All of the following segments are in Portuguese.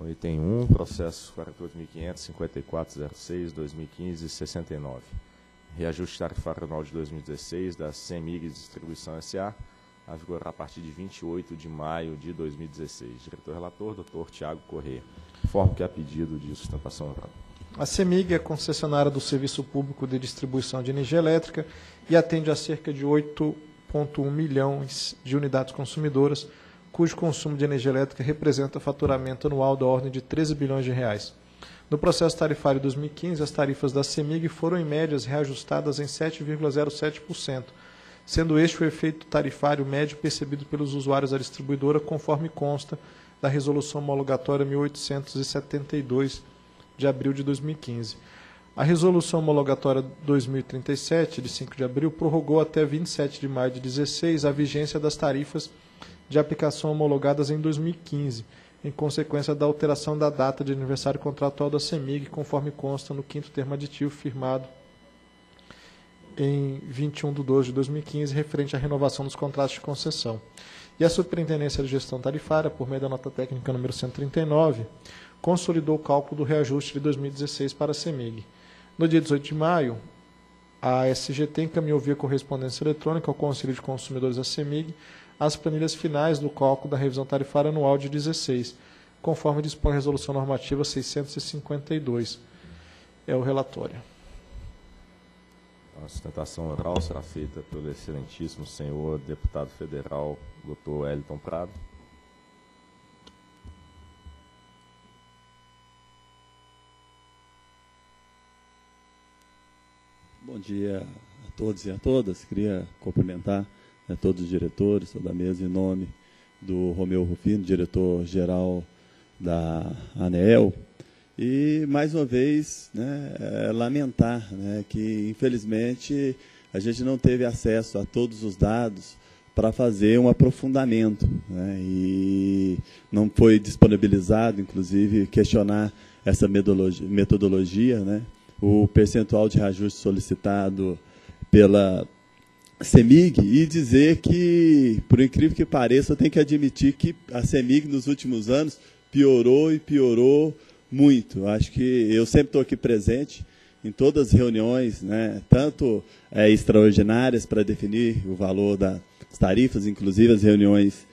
No item 1, processo 48.500.5406/2015-69. Reajuste tarifário anual de 2016 da CEMIG Distribuição S.A., a vigorar a partir de 28 de maio de 2016. Diretor-relator, Dr. Tiago Corrêa. Informo que há pedido de sustentação oral. A CEMIG é concessionária do Serviço Público de Distribuição de Energia Elétrica e atende a cerca de 8,1 milhões de unidades consumidoras, cujo consumo de energia elétrica representa faturamento anual da ordem de 13 bilhões de reais. No processo tarifário 2015, as tarifas da CEMIG foram, em médias, reajustadas em 7,07%, sendo este o efeito tarifário médio percebido pelos usuários da distribuidora, conforme consta da Resolução Homologatória 1872, de abril de 2015. A Resolução Homologatória 2037, de 5 de abril, prorrogou até 27 de maio de 2016 a vigência das tarifas de aplicação homologadas em 2015, em consequência da alteração da data de aniversário contratual da CEMIG, conforme consta no 5º termo aditivo firmado em 21 de 12 de 2015, referente à renovação dos contratos de concessão. E a Superintendência de Gestão Tarifária, por meio da nota técnica número 139, consolidou o cálculo do reajuste de 2016 para a CEMIG. No dia 18 de maio, a SGT encaminhou via correspondência eletrônica ao Conselho de Consumidores da CEMIG as planilhas finais do cálculo da revisão tarifária anual de 16, conforme dispõe a Resolução Normativa 652. É o relatório. A sustentação oral será feita pelo excelentíssimo senhor deputado federal, Dr. Wellington Prado. Bom dia a todos e a todas. Queria cumprimentar todos os diretores, toda a mesa, em nome do Romeu Rufino, diretor-geral da ANEEL. E, mais uma vez, lamentar que, infelizmente, a gente não teve acesso a todos os dados para fazer um aprofundamento. E não foi disponibilizado, inclusive, questionar essa metodologia, o percentual de reajuste solicitado pela CEMIG, e dizer que, por incrível que pareça, eu tenho que admitir que a CEMIG, nos últimos anos, piorou e piorou muito. Acho que eu sempre estou aqui presente em todas as reuniões, tanto extraordinárias para definir o valor das tarifas, inclusive as reuniões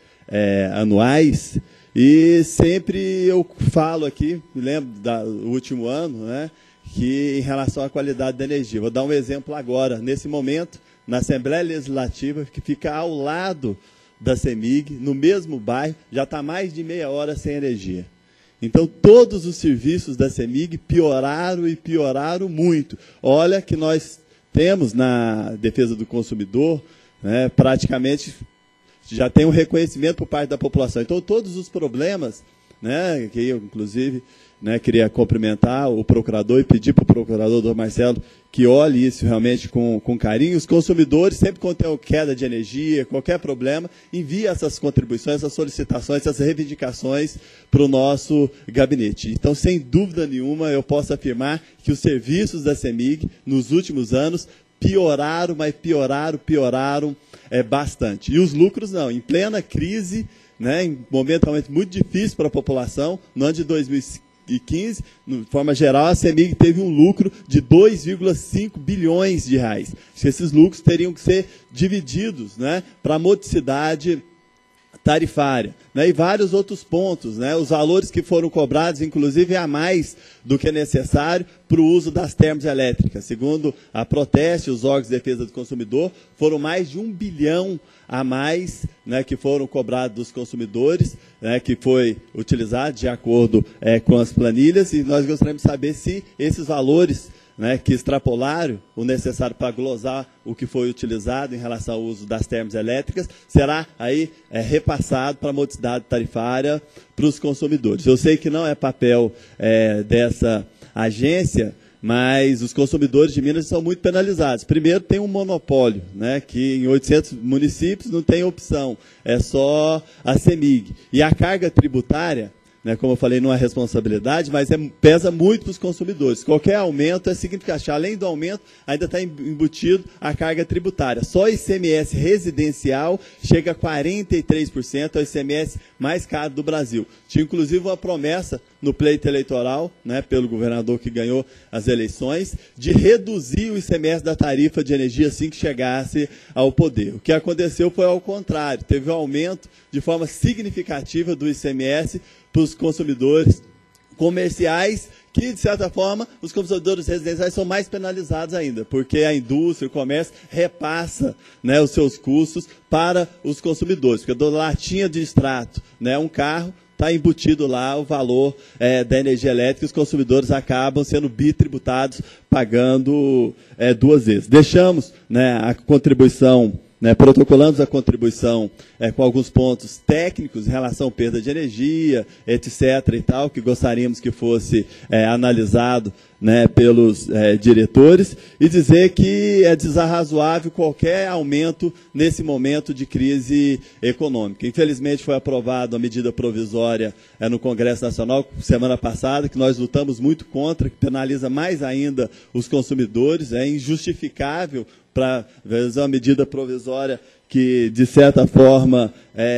anuais, e sempre eu falo aqui, me lembro do último ano, que em relação à qualidade da energia. Vou dar um exemplo agora, nesse momento, na Assembleia Legislativa, que fica ao lado da CEMIG, no mesmo bairro, já está mais de meia hora sem energia. Então, todos os serviços da CEMIG pioraram e pioraram muito. Olha que nós temos na defesa do consumidor, praticamente já tem um reconhecimento por parte da população. Então, todos os problemas, que eu, inclusive, queria cumprimentar o procurador e pedir para o procurador, doutor Marcelo, que olhe isso realmente com carinho. Os consumidores, sempre quando tem queda de energia, qualquer problema, envia essas contribuições, essas solicitações, essas reivindicações para o nosso gabinete. Então, sem dúvida nenhuma, eu posso afirmar que os serviços da CEMIG, nos últimos anos, pioraram, mas pioraram bastante. E os lucros não. Em plena crise, em momento realmente muito difícil para a população, no ano de 2015, de forma geral, a CEMIG teve um lucro de 2,5 bilhões de reais. Esses lucros teriam que ser divididos para a modicidade tarifária, e vários outros pontos, os valores que foram cobrados, inclusive a mais do que é necessário para o uso das termoelétricas. Segundo a Proteste, os órgãos de defesa do consumidor, foram mais de 1 bilhão a mais que foram cobrados dos consumidores, que foi utilizado de acordo com as planilhas, e nós gostaríamos de saber se esses valores que extrapolaram o necessário para glosar o que foi utilizado em relação ao uso das termoelétricas, será aí repassado para a modicidade tarifária para os consumidores. Eu sei que não é papel dessa agência, mas os consumidores de Minas são muito penalizados. Primeiro, tem um monopólio, que em 800 municípios não tem opção, é só a CEMIG. E a carga tributária, né, como eu falei, não é responsabilidade, mas pesa muito para os consumidores. Qualquer aumento é significativo. Além do aumento, ainda está embutido a carga tributária. Só o ICMS residencial chega a 43%, é o ICMS mais caro do Brasil. Tinha, inclusive, uma promessa no pleito eleitoral, né, pelo governador que ganhou as eleições, de reduzir o ICMS da tarifa de energia assim que chegasse ao poder. O que aconteceu foi ao contrário. Teve um aumento de forma significativa do ICMS para os consumidores comerciais, que, de certa forma, os consumidores residenciais são mais penalizados ainda, porque a indústria, o comércio, repassa, né, os seus custos para os consumidores. Porque da latinha de extrato, né, um carro, está embutido lá o valor da energia elétrica, e os consumidores acabam sendo bitributados, pagando 2 vezes. Deixamos, né, a contribuição, né, protocolamos a contribuição com alguns pontos técnicos em relação à perda de energia, etc. e tal, que gostaríamos que fosse analisado, né, pelos diretores, e dizer que é desarrazoável qualquer aumento nesse momento de crise econômica. Infelizmente foi aprovada a medida provisória no Congresso Nacional semana passada, que nós lutamos muito contra, que penaliza mais ainda os consumidores, é injustificável para uma medida provisória que, de certa forma,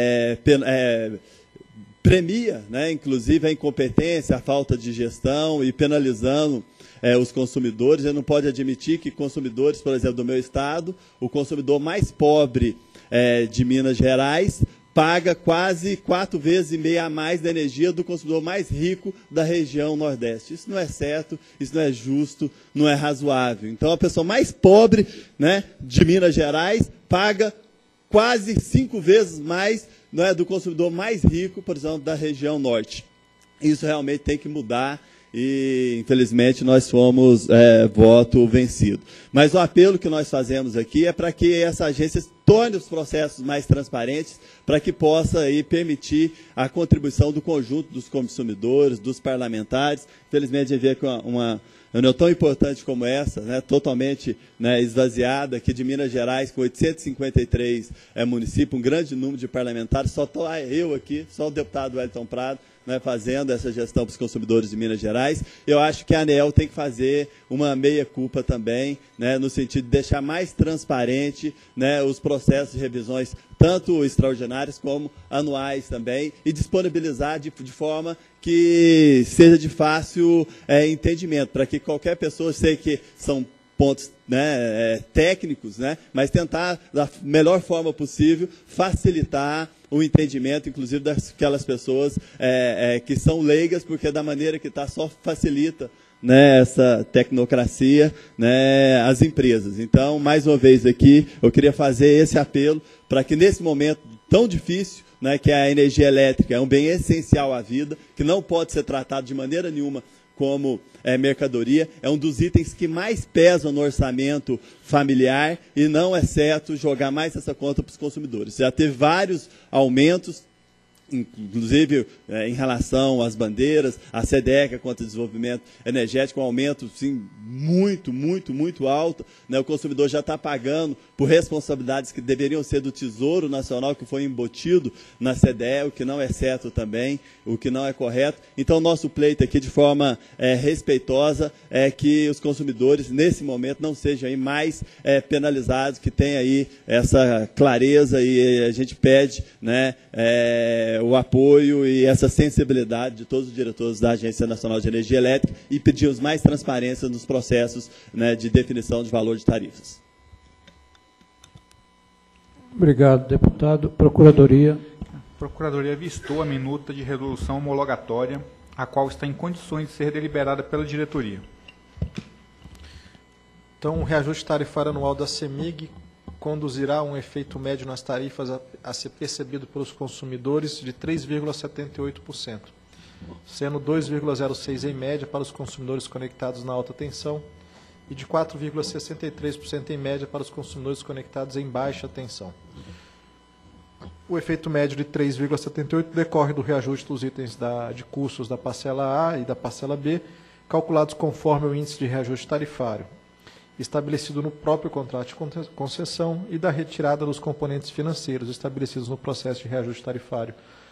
premia, né, inclusive, a incompetência, a falta de gestão e penalizando os consumidores. Ele não pode admitir que consumidores, por exemplo, do meu estado, o consumidor mais pobre de Minas Gerais paga quase 4,5 vezes a mais da energia do consumidor mais rico da região Nordeste. Isso não é certo, isso não é justo, não é razoável. Então, a pessoa mais pobre, né, de Minas Gerais paga quase 5 vezes mais, né, do consumidor mais rico, por exemplo, da região Norte. Isso realmente tem que mudar. E, infelizmente, nós fomos voto vencido. Mas o apelo que nós fazemos aqui é para que essa agência torne os processos mais transparentes, para que possa aí permitir a contribuição do conjunto dos consumidores, dos parlamentares. Infelizmente, a gente vê que uma reunião tão importante como essa, né, totalmente, né, esvaziada, aqui de Minas Gerais, com 853 municípios, um grande número de parlamentares, só estou eu aqui, só o deputado Wellington Prado, né, fazendo essa gestão para os consumidores de Minas Gerais. Eu acho que a ANEEL tem que fazer uma meia-culpa também, né, no sentido de deixar mais transparente, né, os processos de revisões, tanto extraordinários como anuais também, e disponibilizar de forma que seja de fácil entendimento, para que qualquer pessoa, sei que são pontos, né, técnicos, né, mas tentar, da melhor forma possível, facilitar o entendimento, inclusive, daquelas pessoas que são leigas, porque da maneira que está só facilita, né, essa tecnocracia, né, as empresas. Então, mais uma vez aqui, eu queria fazer esse apelo para que nesse momento tão difícil, né, que a energia elétrica é um bem essencial à vida, que não pode ser tratado de maneira nenhuma como mercadoria, é um dos itens que mais pesam no orçamento familiar e não é certo jogar mais essa conta para os consumidores. Já teve vários aumentos, inclusive em relação às bandeiras, a SEDEC, contra o desenvolvimento energético, um aumento sim, muito alto, né? O consumidor já está pagando por responsabilidades que deveriam ser do Tesouro Nacional, que foi embutido na CDE, o que não é certo também, o que não é correto. Então, nosso pleito aqui, de forma respeitosa, é que os consumidores, nesse momento, não sejam aí mais penalizados, que tenha aí essa clareza, e a gente pede, né, o apoio e essa sensibilidade de todos os diretores da Agência Nacional de Energia Elétrica e pedimos mais transparência nos processos, né, de definição de valor de tarifas. Obrigado, deputado. Procuradoria. A Procuradoria avistou a minuta de resolução homologatória, a qual está em condições de ser deliberada pela diretoria. Então, o reajuste tarifário anual da CEMIG conduzirá a um efeito médio nas tarifas a ser percebido pelos consumidores de 3,78%, sendo 2,06% em média para os consumidores conectados na alta tensão e de 4,63% em média para os consumidores conectados em baixa tensão. O efeito médio de 3,78% decorre do reajuste dos itens de custos da parcela A e da parcela B, calculados conforme o índice de reajuste tarifário, estabelecido no próprio contrato de concessão, e da retirada dos componentes financeiros estabelecidos no processo de reajuste tarifário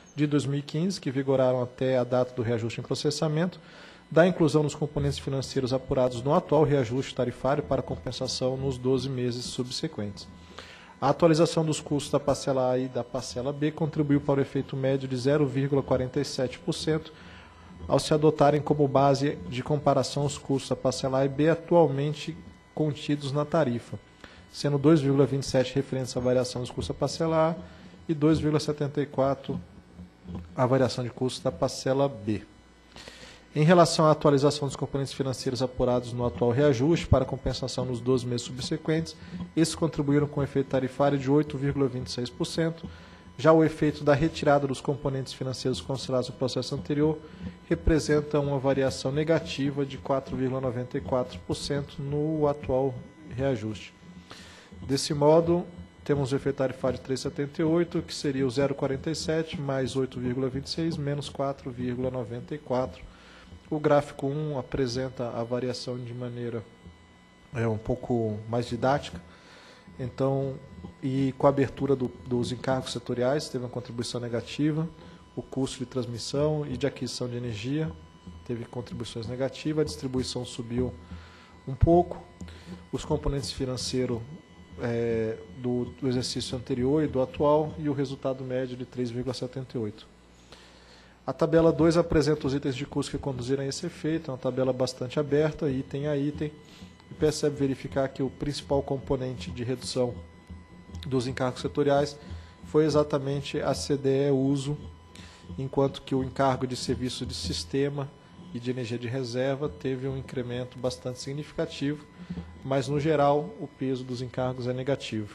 de 2015, que vigoraram até a data do reajuste em processamento, da inclusão dos componentes financeiros apurados no atual reajuste tarifário para compensação nos 12 meses subsequentes. A atualização dos custos da parcela A e da parcela B contribuiu para o efeito médio de 0,47%, ao se adotarem como base de comparação os custos da parcela A e B atualmente contidos na tarifa, sendo 2,27 referentes à variação dos custos da parcela A e 2,74 a variação de custos da parcela B. Em relação à atualização dos componentes financeiros apurados no atual reajuste para compensação nos 12 meses subsequentes, esses contribuíram com efeito tarifário de 8,26%. Já o efeito da retirada dos componentes financeiros considerados no processo anterior representa uma variação negativa de 4,94% no atual reajuste. Desse modo, temos o efeito tarifário de 3,78, que seria o 0,47 mais 8,26 menos 4,94. O gráfico 1 apresenta a variação de maneira um pouco mais didática. Então, e com a abertura dos encargos setoriais, teve uma contribuição negativa. O custo de transmissão e de aquisição de energia teve contribuições negativas. A distribuição subiu um pouco. Os componentes financeiros do exercício anterior e do atual, e o resultado médio de 3,78. A tabela 2 apresenta os itens de custo que conduziram a esse efeito. É uma tabela bastante aberta, item a item, e percebe verificar que o principal componente de redução dos encargos setoriais foi exatamente a CDE uso, enquanto que o encargo de serviço de sistema e de energia de reserva teve um incremento bastante significativo, mas no geral o peso dos encargos é negativo.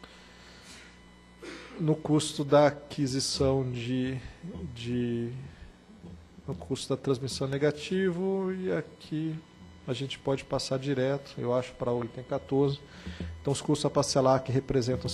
No custo da aquisição no custo da transmissão negativo, e aqui a gente pode passar direto, eu acho, para o item 14. Então, os custos a parcelar, que representam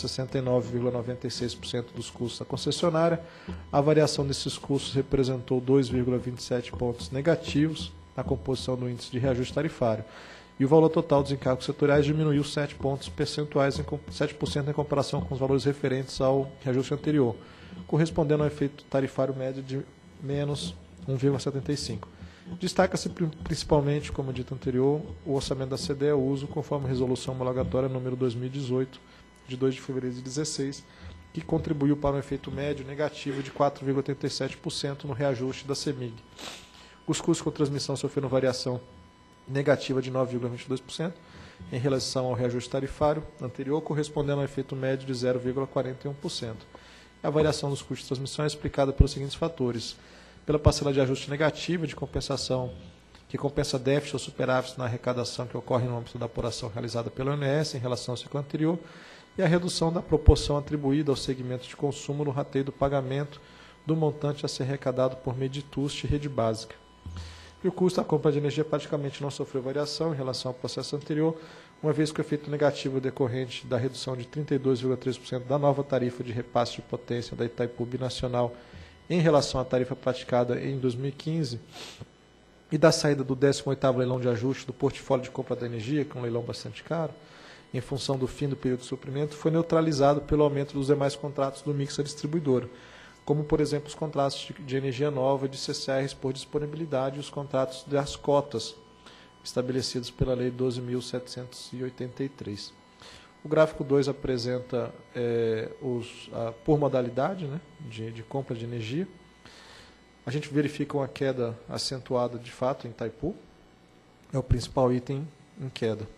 69,96% dos custos da concessionária, a variação desses custos representou 2,27 pontos negativos na composição do índice de reajuste tarifário. E o valor total dos encargos setoriais diminuiu 7 pontos percentuais, 7% em comparação com os valores referentes ao reajuste anterior, correspondendo ao efeito tarifário médio de menos 1,75. Destaca-se principalmente, como dito anterior, o orçamento da CDE uso, conforme a resolução homologatória número 2018, de 2 de fevereiro de 2016, que contribuiu para um efeito médio negativo de 4,87% no reajuste da CEMIG. Os custos com transmissão sofreram variação negativa de 9,22% em relação ao reajuste tarifário anterior, correspondendo ao efeito médio de 0,41%. A variação dos custos de transmissão é explicada pelos seguintes fatores: pela parcela de ajuste negativa de compensação, que compensa déficit ou superávit na arrecadação que ocorre no âmbito da apuração realizada pela ONS em relação ao ciclo anterior, e a redução da proporção atribuída ao segmento de consumo no rateio do pagamento do montante a ser arrecadado por meio de TUST e rede básica. E o custo da compra de energia praticamente não sofreu variação em relação ao processo anterior, uma vez que o efeito negativo decorrente da redução de 32,3% da nova tarifa de repasse de potência da Itaipu Binacional em relação à tarifa praticada em 2015 e da saída do 18º leilão de ajuste do portfólio de compra da energia, que é um leilão bastante caro, em função do fim do período de suprimento, foi neutralizado pelo aumento dos demais contratos do mix da distribuidora, como, por exemplo, os contratos de energia nova de CCRs por disponibilidade e os contratos das cotas estabelecidos pela Lei 12.783. O gráfico 2 apresenta por modalidade, né, de compra de energia. A gente verifica uma queda acentuada, de fato, em Itaipu. É o principal item em queda.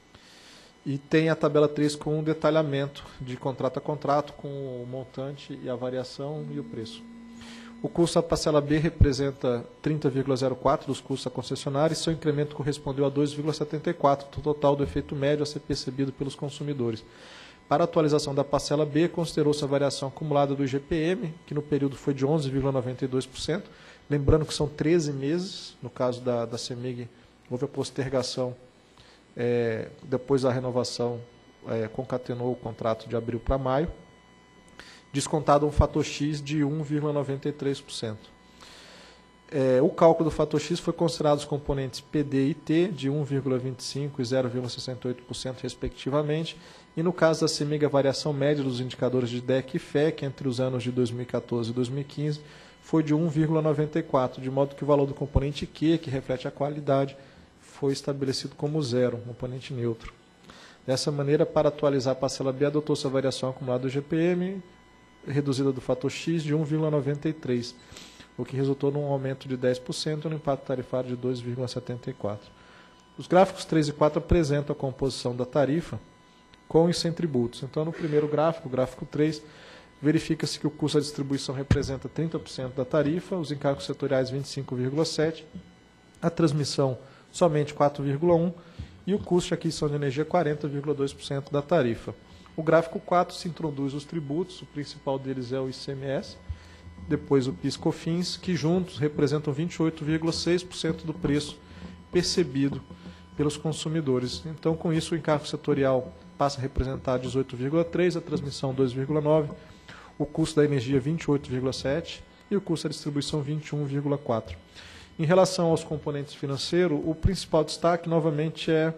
E tem a tabela 3 com um detalhamento de contrato a contrato, com o montante e a variação e o preço. O custo da parcela B representa 30,04% dos custos da concessionária e seu incremento correspondeu a 2,74% do total do efeito médio a ser percebido pelos consumidores. Para a atualização da parcela B, considerou-se a variação acumulada do IGPM, que no período foi de 11,92%. Lembrando que são 13 meses, no caso da CEMIG, houve a postergação. Depois da renovação, concatenou o contrato de abril para maio, descontado um fator X de 1,93%. O cálculo do fator X foi considerado os componentes PD e T de 1,25% e 0,68% respectivamente, e no caso da CEMIG a variação média dos indicadores de DEC e FEC entre os anos de 2014 e 2015 foi de 1,94%, de modo que o valor do componente Q, que reflete a qualidade, foi estabelecido como zero, um componente neutro. Dessa maneira, para atualizar a parcela B, adotou-se a variação acumulada do GPM, reduzida do fator X de 1,93%, o que resultou num aumento de 10% e no impacto tarifário de 2,74%. Os gráficos 3 e 4 apresentam a composição da tarifa com os sem tributos. Então, no primeiro gráfico, o gráfico 3, verifica-se que o custo da distribuição representa 30% da tarifa, os encargos setoriais 25,7%, a transmissão somente 4,1% e o custo de aquisição de energia 40,2% da tarifa. O gráfico 4 se introduz os tributos, o principal deles é o ICMS, depois o PIS/COFINS, que juntos representam 28,6% do preço percebido pelos consumidores. Então, com isso, o encargo setorial passa a representar 18,3%, a transmissão 2,9%, o custo da energia 28,7% e o custo da distribuição 21,4%. Em relação aos componentes financeiros, o principal destaque, novamente, é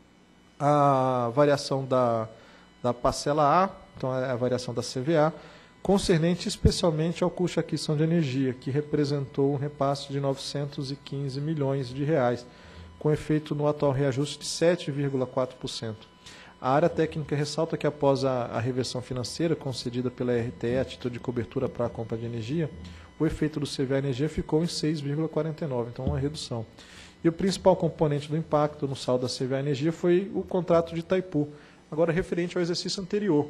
a variação da parcela A, então é a variação da CVA, concernente especialmente ao custo de aquisição de energia, que representou um repasse de R$ 915 milhões, com efeito no atual reajuste de 7,4%. A área técnica ressalta que após a reversão financeira concedida pela RTE a título de cobertura para a compra de energia, o efeito do CVA energia ficou em 6,49%, então uma redução. E o principal componente do impacto no saldo da CVA energia foi o contrato de Itaipu, agora referente ao exercício anterior,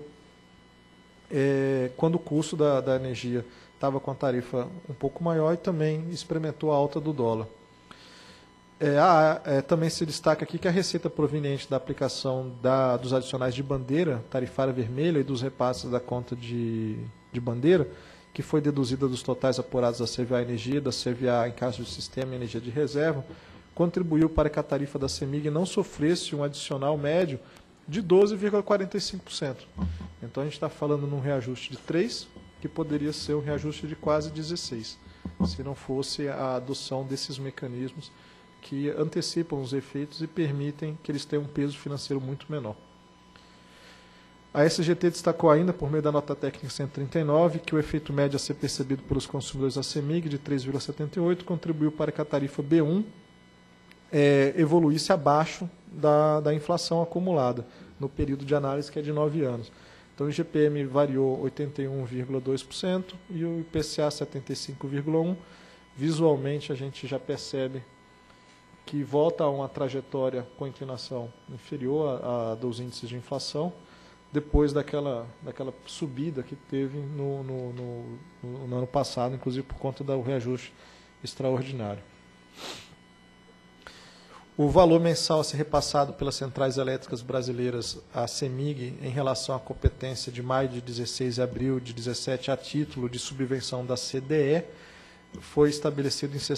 quando o custo da energia estava com a tarifa um pouco maior e também experimentou a alta do dólar. Também se destaca aqui que a receita proveniente da aplicação dos adicionais de bandeira, tarifária vermelha e dos repasses da conta de bandeira, que foi deduzida dos totais apurados da CVA energia, da CVA em caso de sistema e energia de reserva, contribuiu para que a tarifa da CEMIG não sofresse um adicional médio de 12,45%. Então a gente está falando num reajuste de 3%, que poderia ser um reajuste de quase 16%, se não fosse a adoção desses mecanismos que antecipam os efeitos e permitem que eles tenham um peso financeiro muito menor. A SGT destacou ainda, por meio da nota técnica 139, que o efeito médio a ser percebido pelos consumidores da CEMIG, de 3,78, contribuiu para que a tarifa B1 evoluísse abaixo da inflação acumulada, no período de análise, que é de 9 anos. Então, o IGPM variou 81,2% e o IPCA 75,1%. Visualmente, a gente já percebe que volta a uma trajetória com inclinação inferior à dos índices de inflação, depois daquela subida que teve no ano passado, inclusive por conta do reajuste extraordinário. O valor mensal a ser repassado pelas centrais elétricas brasileiras, a CEMIG, em relação à competência de maio de 16 e abril de 17 a título de subvenção da CDE, foi estabelecido em R$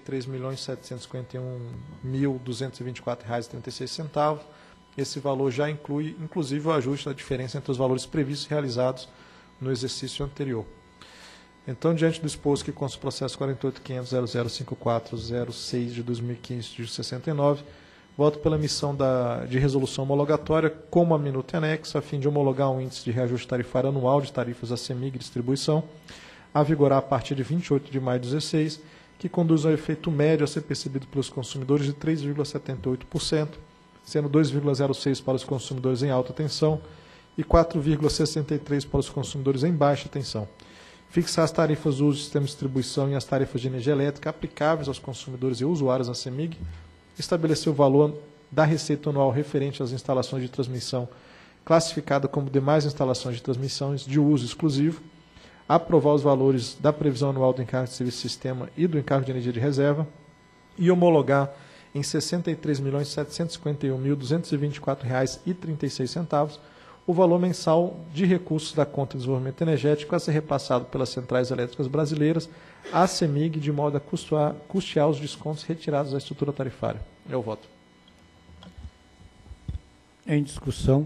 63.751.224,36. Esse valor já inclui, inclusive, o ajuste da diferença entre os valores previstos e realizados no exercício anterior. Então, diante do exposto que consta o processo 48.500.005406 de 2015 de 69, voto pela emissão de resolução homologatória como a minuta anexa, a fim de homologar um índice de reajuste tarifário anual de tarifas da CEMIG Distribuição, a vigorar a partir de 28 de maio de 2016, que conduz ao efeito médio a ser percebido pelos consumidores de 3,78%, sendo 2,06% para os consumidores em alta tensão e 4,63% para os consumidores em baixa tensão. Fixar as tarifas do uso do sistema de distribuição e as tarifas de energia elétrica aplicáveis aos consumidores e usuários da CEMIG, estabelecer o valor da receita anual referente às instalações de transmissão classificada como demais instalações de transmissões de uso exclusivo, aprovar os valores da previsão anual do encargo de serviço de sistema e do encargo de energia de reserva e homologar em R$ 63.751.224,36 o valor mensal de recursos da conta de desenvolvimento energético a ser repassado pelas centrais elétricas brasileiras à CEMIG, de modo a custear os descontos retirados da estrutura tarifária. É o voto. Em discussão.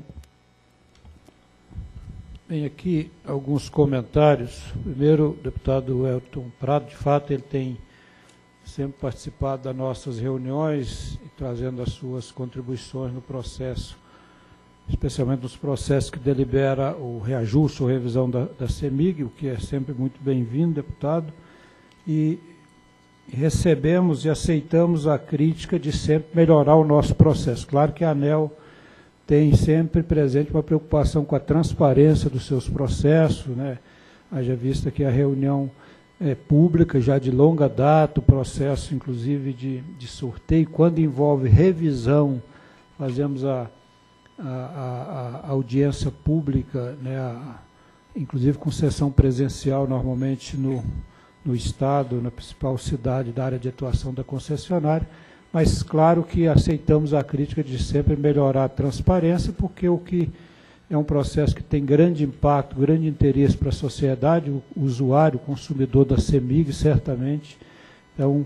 Bem, aqui alguns comentários. Primeiro, o deputado Elton Prado, de fato, ele tem sempre participado das nossas reuniões e trazendo as suas contribuições no processo, especialmente nos processos que delibera o reajuste ou revisão da CEMIG, o que é sempre muito bem-vindo, deputado, e recebemos e aceitamos a crítica de sempre melhorar o nosso processo. Claro que a ANEEL tem sempre presente uma preocupação com a transparência dos seus processos, né? Haja vista que a reunião é pública já de longa data, o processo inclusive de sorteio, quando envolve revisão, fazemos a audiência pública, né? Inclusive com sessão presencial, normalmente no Estado, na principal cidade da área de atuação da concessionária, mas claro que aceitamos a crítica de sempre melhorar a transparência, porque o que é um processo que tem grande impacto, grande interesse para a sociedade, o usuário, o consumidor da CEMIG, certamente, então,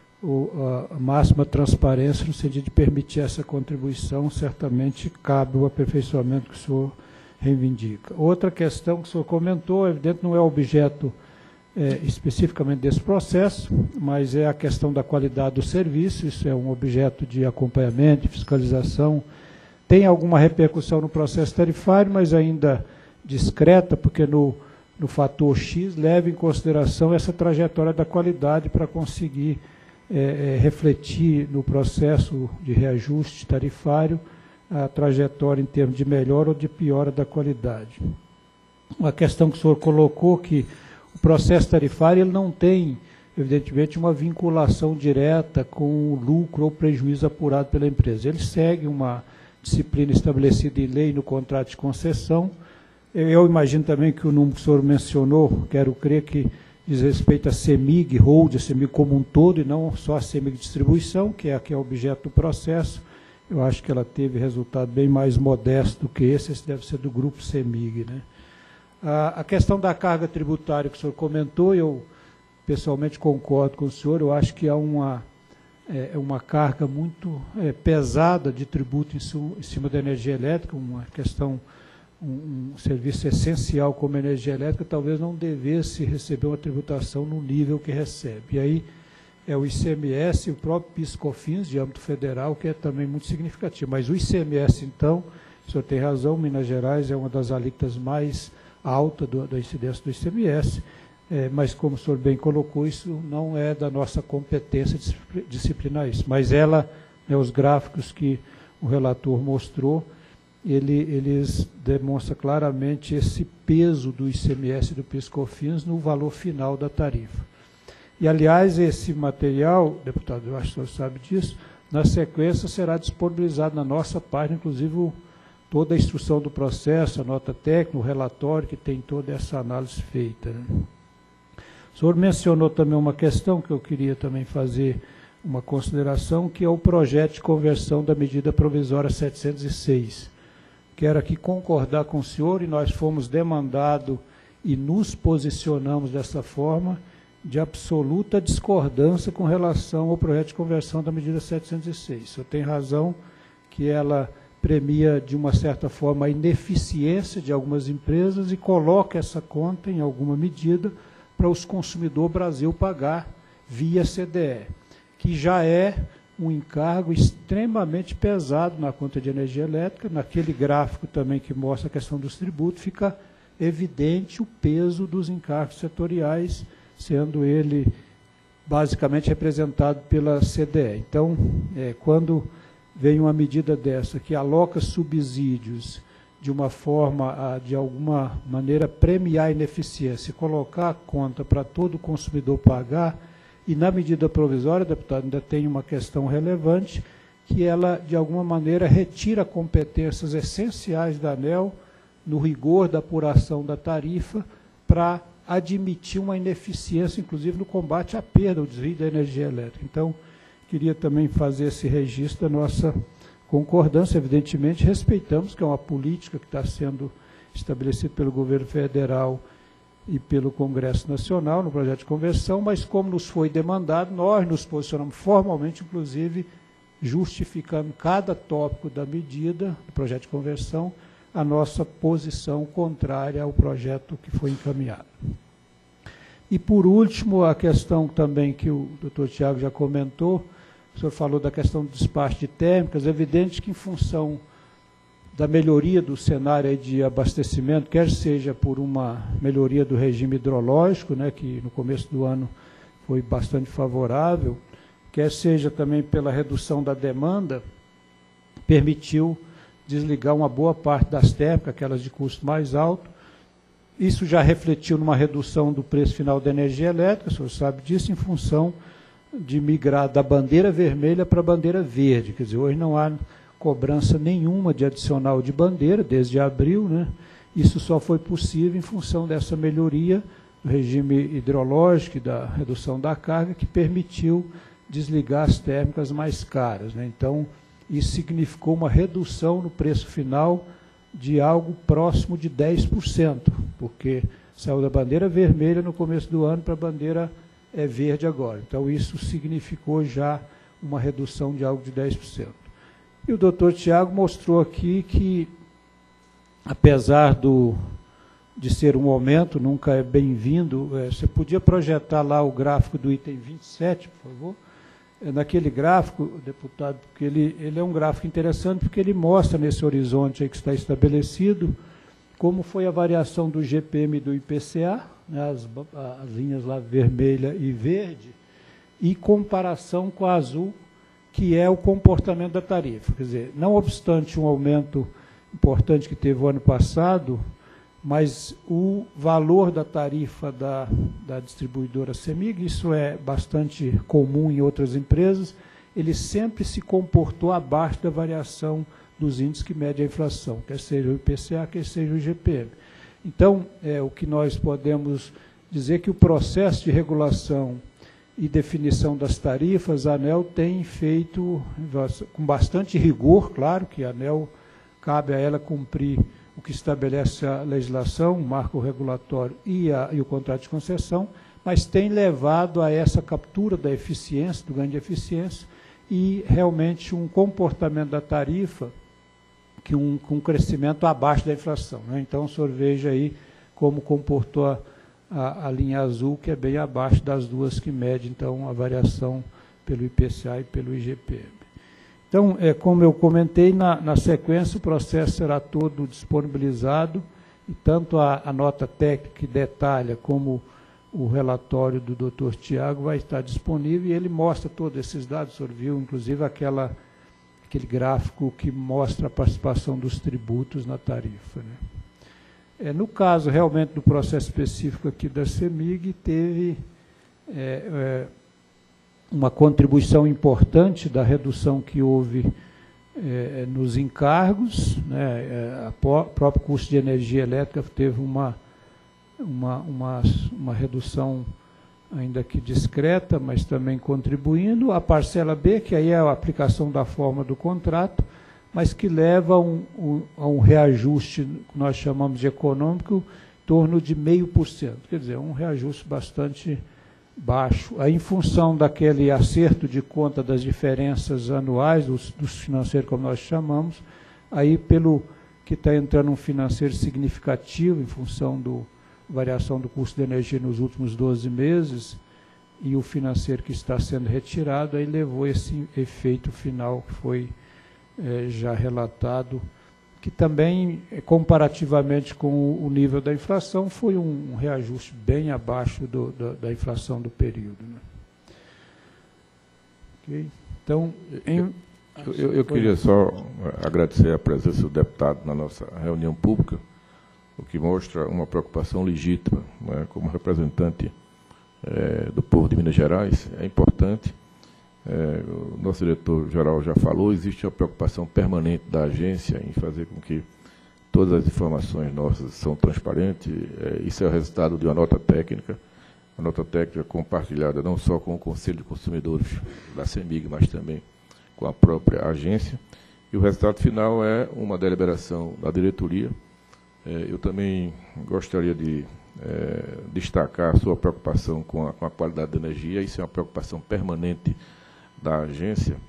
a máxima transparência, no sentido de permitir essa contribuição, certamente cabe o aperfeiçoamento que o senhor reivindica. Outra questão que o senhor comentou, evidente, não é objeto especificamente desse processo, mas é a questão da qualidade do serviço. Isso é um objeto de acompanhamento, de fiscalização. Tem alguma repercussão no processo tarifário, mas ainda discreta, porque no fator X leva em consideração essa trajetória da qualidade para conseguir refletir no processo de reajuste tarifário a trajetória em termos de melhora ou de piora da qualidade. Uma questão que o senhor colocou, que o processo tarifário ele não tem, evidentemente, uma vinculação direta com o lucro ou prejuízo apurado pela empresa. Ele segue uma disciplina estabelecida em lei no contrato de concessão. Eu imagino também que o número que o senhor mencionou, quero crer que diz respeito à CEMIG Hold, a CEMIG como um todo, e não só a CEMIG Distribuição, que é objeto do processo. Eu acho que ela teve resultado bem mais modesto do que esse deve ser do grupo CEMIG, né? A questão da carga tributária que o senhor comentou, eu pessoalmente concordo com o senhor. Eu acho que há uma carga muito pesada de tributo em cima da energia elétrica, uma questão, um serviço essencial como a energia elétrica, talvez não devesse receber uma tributação no nível que recebe. E aí é o ICMS e o próprio PIS/COFINS de âmbito federal, que é também muito significativo. Mas o ICMS, então, o senhor tem razão, Minas Gerais é uma das alíquotas mais alta da incidência do ICMS, mas como o senhor bem colocou, isso não é da nossa competência disciplinar isso. Mas ela, os gráficos que o relator mostrou, eles demonstram claramente esse peso do ICMS e do PIS/COFINS no valor final da tarifa. E, aliás, esse material, deputado, eu acho que o senhor sabe disso, na sequência será disponibilizado na nossa página, inclusive toda a instrução do processo, a nota técnica, o relatório, que tem toda essa análise feita, né? O senhor mencionou também uma questão que eu queria também fazer uma consideração, que é o projeto de conversão da medida provisória 706. Quero aqui concordar com o senhor, e nós fomos demandados e nos posicionamos dessa forma, de absoluta discordância com relação ao projeto de conversão da medida 706. O senhor tem razão que ela premia, de uma certa forma, a ineficiência de algumas empresas e coloca essa conta, em alguma medida, para os consumidores Brasil pagar via CDE, que já é um encargo extremamente pesado na conta de energia elétrica. Naquele gráfico também que mostra a questão dos tributos, fica evidente o peso dos encargos setoriais, sendo ele basicamente representado pela CDE. Então, quando vem uma medida dessa, que aloca subsídios de uma forma a, de alguma maneira, premiar a ineficiência e colocar a conta para todo consumidor pagar, e na medida provisória, deputado, ainda tem uma questão relevante, que ela, de alguma maneira, retira competências essenciais da ANEEL no rigor da apuração da tarifa para admitir uma ineficiência, inclusive no combate à perda, ao desvio da energia elétrica. Então, queria também fazer esse registro da nossa concordância. Evidentemente, respeitamos que é uma política que está sendo estabelecida pelo governo federal e pelo Congresso Nacional no projeto de conversão, mas como nos foi demandado, nós nos posicionamos formalmente, inclusive, justificando cada tópico da medida do projeto de conversão, a nossa posição contrária ao projeto que foi encaminhado. E, por último, a questão também que o doutor Tiago já comentou, o senhor falou da questão do despacho de térmicas. É evidente que, em função da melhoria do cenário de abastecimento, quer seja por uma melhoria do regime hidrológico, né, que no começo do ano foi bastante favorável, quer seja também pela redução da demanda, permitiu desligar uma boa parte das térmicas, aquelas de custo mais alto. Isso já refletiu numa redução do preço final da energia elétrica, o senhor sabe disso, em função de migrar da bandeira vermelha para a bandeira verde. Quer dizer, hoje não há cobrança nenhuma de adicional de bandeira, desde abril, né? Isso só foi possível em função dessa melhoria do regime hidrológico e da redução da carga, que permitiu desligar as térmicas mais caras, né? Então, isso significou uma redução no preço final de algo próximo de 10%, porque saiu da bandeira vermelha no começo do ano para a bandeira verde agora. Então, isso significou já uma redução de algo de 10%. E o doutor Tiago mostrou aqui que, apesar de ser um aumento, nunca é bem-vindo, você podia projetar lá o gráfico do item 27, por favor? Naquele gráfico, deputado, porque ele é um gráfico interessante, porque ele mostra nesse horizonte aí que está estabelecido como foi a variação do GPM e do IPCA, né, as linhas lá vermelha e verde, e comparação com a azul, que é o comportamento da tarifa. Quer dizer, não obstante um aumento importante que teve o ano passado, mas o valor da tarifa da distribuidora CEMIG, isso é bastante comum em outras empresas, ele sempre se comportou abaixo da variação dos índices que medem a inflação, quer seja o IPCA, quer seja o IGPM. Então, o que nós podemos dizer é que o processo de regulação e definição das tarifas, a ANEEL tem feito com bastante rigor, claro que a ANEEL cabe a ela cumprir o que estabelece a legislação, o marco regulatório e o contrato de concessão, mas tem levado a essa captura da eficiência, do ganho de eficiência, e realmente um comportamento da tarifa com um crescimento abaixo da inflação, né? Então, o senhor veja aí como comportou a linha azul, que é bem abaixo das duas que mede, então, a variação pelo IPCA e pelo IGPM. Então, como eu comentei, na sequência o processo será todo disponibilizado, e tanto a nota técnica que detalha como o relatório do doutor Tiago vai estar disponível, e ele mostra todos esses dados. O senhor viu, inclusive, aquele gráfico que mostra a participação dos tributos na tarifa, né? No caso, realmente, do processo específico aqui da CEMIG, teve uma contribuição importante da redução que houve nos encargos, né? O próprio custo de energia elétrica teve uma redução ainda que discreta, mas também contribuindo. A parcela B, que aí é a aplicação da forma do contrato, mas que leva a um reajuste, que nós chamamos de econômico, em torno de 0,5%. Quer dizer, um reajuste bastante baixo. Aí, em função daquele acerto de conta das diferenças anuais, dos financeiros, como nós chamamos, aí pelo que está entrando um financeiro significativo, em função da variação do custo de energia nos últimos 12 meses, e o financeiro que está sendo retirado, aí levou esse efeito final que foi já relatado, que também, comparativamente com o nível da inflação, foi um reajuste bem abaixo da inflação do período, né? Okay. Então, eu queria só agradecer a presença do deputado na nossa reunião pública, o que mostra uma preocupação legítima, né, como representante do povo de Minas Gerais. É importante. O nosso diretor-geral já falou, existe uma preocupação permanente da agência em fazer com que todas as informações nossas são transparentes. Isso é o resultado de uma nota técnica compartilhada não só com o Conselho de Consumidores da CEMIG, mas também com a própria agência. E o resultado final é uma deliberação da diretoria. Eu também gostaria de destacar a sua preocupação com a qualidade da energia. Isso é uma preocupação permanente da agência,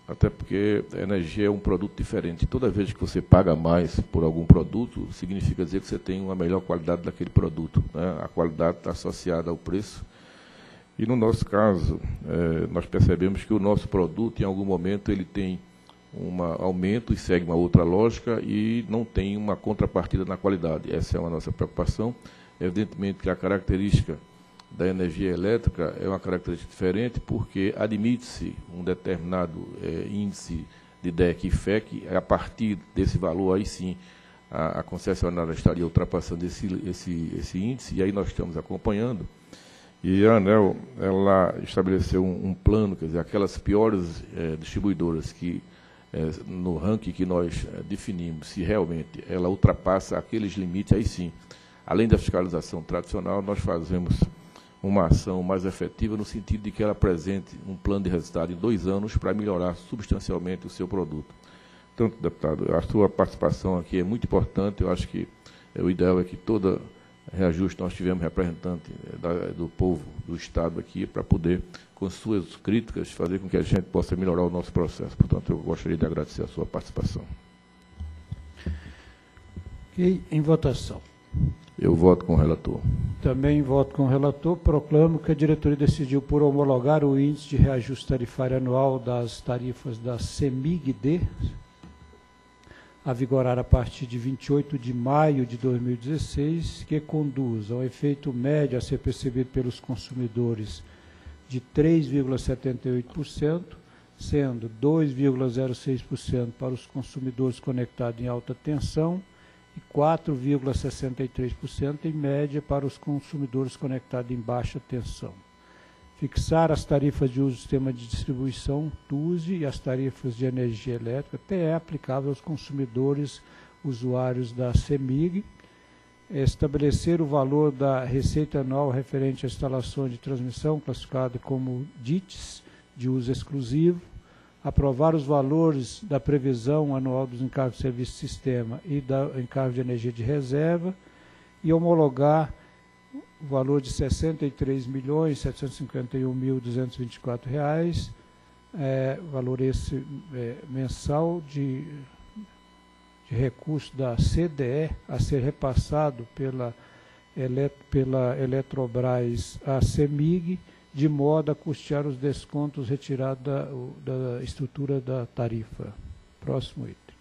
até porque a energia é um produto diferente. Toda vez que você paga mais por algum produto, significa dizer que você tem uma melhor qualidade daquele produto, né? A qualidade está associada ao preço. E no nosso caso, nós percebemos que o nosso produto, em algum momento, ele tem um aumento e segue uma outra lógica e não tem uma contrapartida na qualidade. Essa é a nossa preocupação. Evidentemente que a característica da energia elétrica é uma característica diferente, porque admite-se um determinado índice de DEC e FEC, a partir desse valor, aí sim, a concessionária estaria ultrapassando esse índice, e aí nós estamos acompanhando. E a ANEEL, ela estabeleceu um plano, quer dizer, aquelas piores distribuidoras que, no ranking que nós definimos, se realmente ela ultrapassa aqueles limites, aí sim, além da fiscalização tradicional, nós fazemos uma ação mais efetiva no sentido de que ela apresente um plano de resultado em 2 anos para melhorar substancialmente o seu produto. Portanto, deputado, a sua participação aqui é muito importante. Eu acho que o ideal é que toda reajuste nós tivemos representante do povo, do Estado aqui, para poder, com suas críticas, fazer com que a gente possa melhorar o nosso processo. Portanto, eu gostaria de agradecer a sua participação. E em votação. Eu voto com o relator. Também voto com o relator. Proclamo que a diretoria decidiu por homologar o índice de reajuste tarifário anual das tarifas da CEMIG-D, a vigorar a partir de 28 de maio de 2016, que conduz ao efeito médio a ser percebido pelos consumidores de 3,78%, sendo 2,06% para os consumidores conectados em alta tensão e 4,63% em média para os consumidores conectados em baixa tensão. Fixar as tarifas de uso do sistema de distribuição TUSE e as tarifas de energia elétrica TE aplicáveis aos consumidores usuários da CEMIG. Estabelecer o valor da receita anual referente à instalação de transmissão, classificada como DITS, de uso exclusivo. Aprovar os valores da previsão anual dos encargos de serviço de sistema e da encargo de energia de reserva e homologar o valor de R$ 63.751.224, valor esse mensal de recurso da CDE a ser repassado pela Eletrobras à CEMIG, de modo a custear os descontos retirados da estrutura da tarifa. Próximo item.